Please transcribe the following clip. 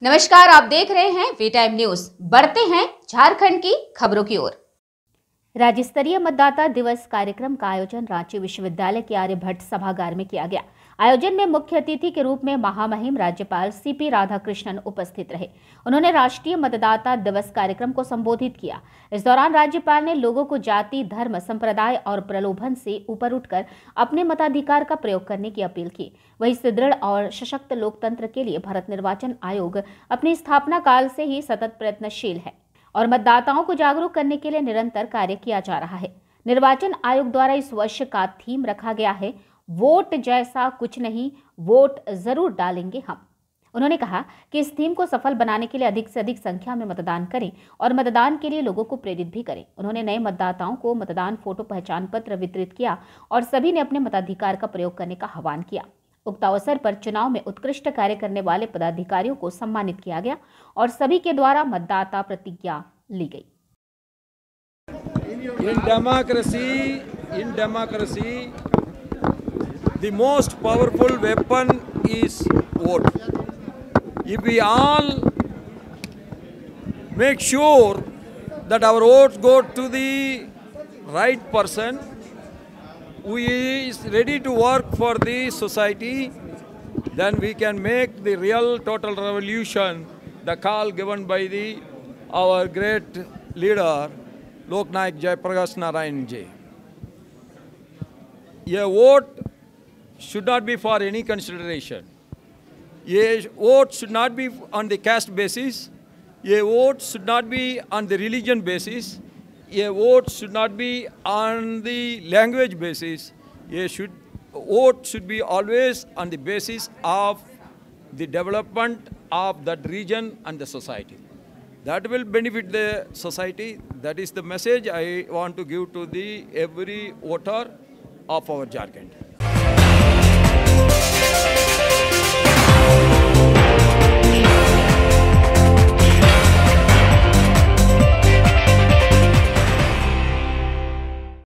नमस्कार, आप देख रहे हैं वी टाइम न्यूज। बढ़ते हैं झारखंड की खबरों की ओर। राज्य स्तरीय मतदाता दिवस कार्यक्रम का आयोजन रांची विश्वविद्यालय के आर्यभट्ट सभागार में किया गया। आयोजन में मुख्य अतिथि के रूप में महामहिम राज्यपाल सीपी राधाकृष्णन उपस्थित रहे। उन्होंने राष्ट्रीय मतदाता दिवस कार्यक्रम को संबोधित किया। इस दौरान राज्यपाल ने लोगों को जाति, धर्म, संप्रदाय और प्रलोभन से ऊपर उठकर अपने मताधिकार का प्रयोग करने की अपील की। वहीं सुदृढ़ और सशक्त लोकतंत्र के लिए भारत निर्वाचन आयोग अपनी स्थापना काल से ही सतत प्रयत्नशील है और मतदाताओं को जागरूक करने के लिए निरंतर कार्य किया जा रहा है। निर्वाचन आयोग द्वारा इस वर्ष का थीम रखा गया है, वोट जैसा कुछ नहीं, वोट जरूर डालेंगे हम। उन्होंने कहा कि इस थीम को सफल बनाने के लिए अधिक से अधिक संख्या में मतदान करें और मतदान के लिए लोगों को प्रेरित भी करें। उन्होंने नए मतदाताओं को मतदान फोटो पहचान पत्र वितरित किया और सभी ने अपने मताधिकार का प्रयोग करने का आह्वान किया। उक्त अवसर पर चुनाव में उत्कृष्ट कार्य करने वाले पदाधिकारियों को सम्मानित किया गया और सभी के द्वारा मतदाता प्रतिज्ञा ली गई। In democracy, the most powerful weapon is vote. If we all make sure that our votes go to the right person, who is ready to work for the society, then we can make the real total revolution, the call given by our great leader, Loknayak Jayaprakash Narayan ji. A vote should not be for any consideration. A vote should not be on the caste basis. A vote should not be on the religion basis. A vote should not be on the language basis. Vote should be always on the basis of the development of that region and the society. That will benefit the society. That is the message I want to give to every voter of our Jharkhand.